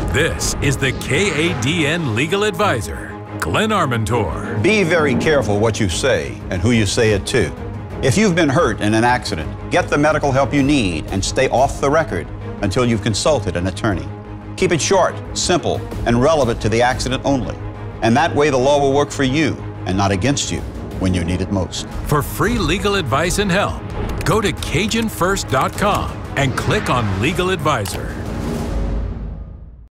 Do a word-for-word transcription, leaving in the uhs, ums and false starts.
This is the K A D N legal advisor, Glenn Armentor. Be very careful what you say and who you say it to. If you've been hurt in an accident, get the medical help you need and stay off the record until you've consulted an attorney. Keep it short, simple, and relevant to the accident only. And that way the law will work for you and not against you when you need it most. For free legal advice and help, go to Cajun First dot com and click on Legal Advisor.